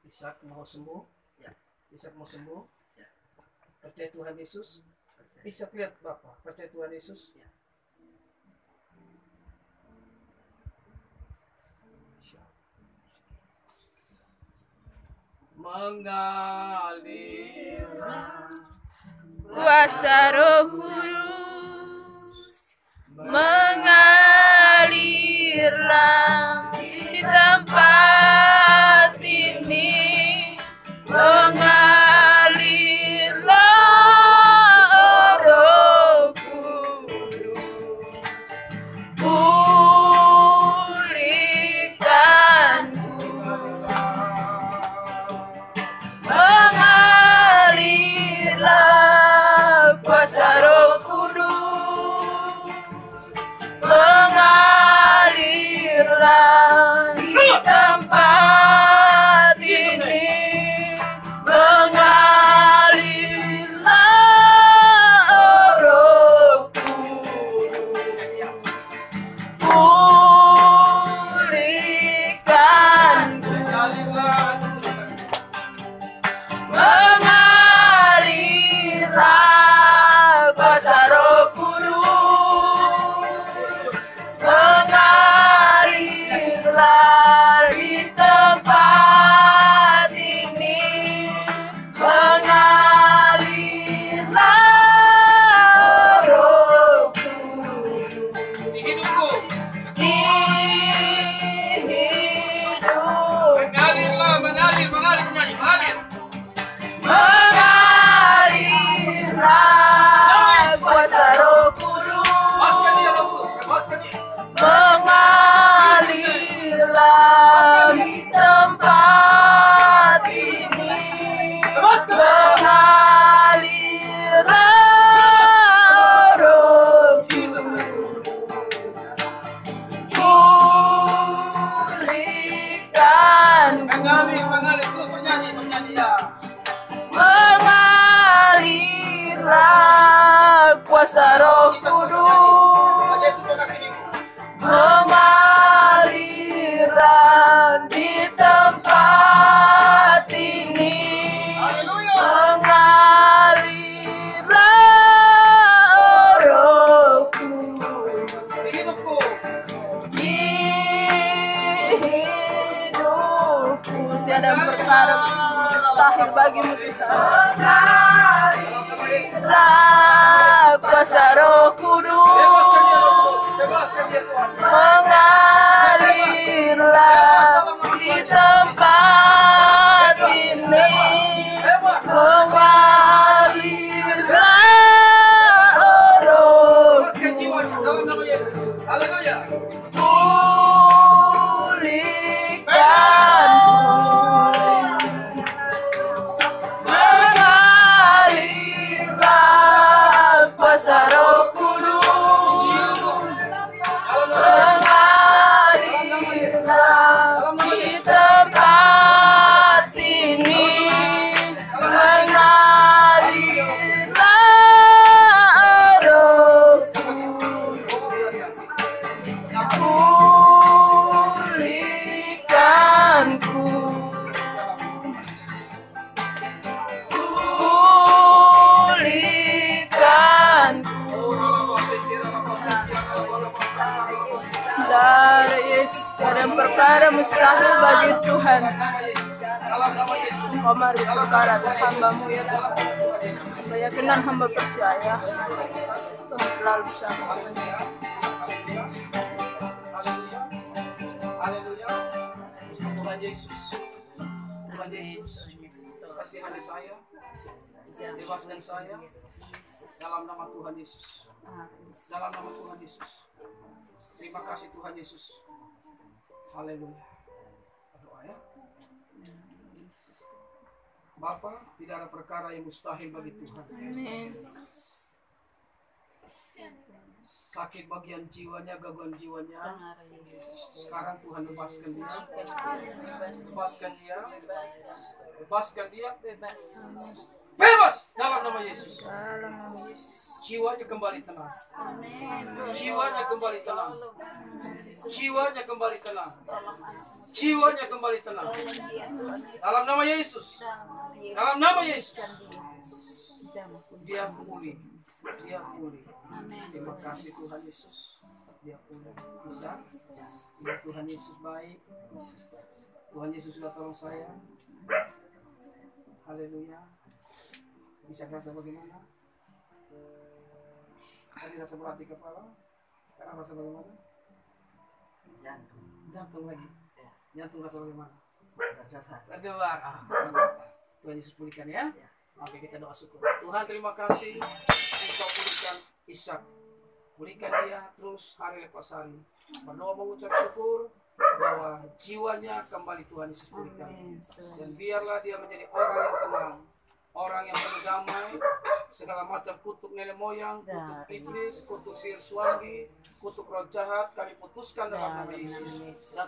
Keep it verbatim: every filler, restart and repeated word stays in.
Ishak mau sembuh. Ya. Ishak mau sembuh. Ya. Percaya Tuhan Yesus. Percaya. Ishak lihat Bapak, percaya Tuhan Yesus. Ya. Mengalirlah kuasa Roh Kudus mengalirlah di tempat ini, mengalirlah Roh Kudus, pulihkanku, mengalirlah kuasa Roh Kudus, mengalirlah di tempat ini, mengalirlah Roh Kudus, pulihkanku, mengalirlah kuasa Roh Kudus, mengalirlah di tempat ini, mengalirlah Roh Kudus di hidupku. di hidup, Mengalirlah, mengalir, mengalir, menyanyi, mengalir. mengalirlah kuasa Roh Lepaskan dia, Kudus, Roh. Lepaskan dia. mengalirlah di tempat ini, mengalirlah Roh pulihkanku, Mengalir, mengalir, terus bernyanyi, bernyanyi ya. mengalirlah kuasa Roh Tuhan Kudus, Yesus kasih minggu. mengalirlah di tempat ini, mengalirlah Roh Kudus Di hidupku. di hidupku. Tiada perkara mustahil bagimu Tuhan. Mengalirlah kuasa Roh Bebaskan dia, Roh. Kudus, Bebaskan dia, Tuhan. mengalirlah di tempat ini, mengalirlah Roh Bebaskan jiwanya dalam nama Yesus. Haleluya. pulihkanku, mengalirlah kuasa Roh Kudus, mengalirlah di tempat ini, mengalirlah Roh pulihkanku, pulihkanku. Darah Yesus, tiada perkara mustahil bagi Tuhan. Engkau mari perkara atas hamba-Mu ya Tuhan. Hamba yakin dan hamba percaya Tuhan selalu bersama kami. Haleluya. Tuhan Yesus. Tuhan Yesus. Kasihani saya. Bebaskan saya. Dalam nama Tuhan Yesus. Dalam nama Tuhan Yesus. Terima kasih Tuhan Yesus. Haleluya. Doa ya. Bapa, tidak ada perkara yang mustahil bagi Tuhan. Amin. Sakit bagian jiwanya, gangguan jiwanya, sekarang Tuhan bebaskan dia. Bebaskan dia. Bebaskan dia. Bebas dalam nama Yesus. Dalam nama Yesus. Jiwanya kembali tenang. Amin. Jiwanya kembali tenang. Jiwanya kembali tenang. Jiwanya kembali tenang. Dalam nama Yesus. Dalam nama Yesus. Dia pulih. Dia pulih. Terima kasih Tuhan Yesus. Dia pulih. Bisa. Ya, Tuhan Yesus baik. Tuhan Yesus sudah tolong saya. Haleluya. Bisa rasa bagaimana? Tadi rasa berat di kepala. Sekarang rasa bagaimana? Jantung. Jantung lagi. Ya. Jantung rasa bagaimana? Berdebar. Berdebar. Ah, Tuhan Yesus pulihkan ya. Oke, kita doa syukur. Tuhan terima kasih Engkau pulihkan Ishak. Pulihkan dia terus hari lepas hari. Berdoa mengucap syukur bahwa jiwanya kembali Tuhan Yesus pulihkan. Dan biarlah dia menjadi orang yang tenang, orang yang penuh damai. Segala macam kutuk nenek moyang, kutuk iblis, kutuk sihir suami, kutuk roh jahat kami putuskan dalam nama Yesus. Dan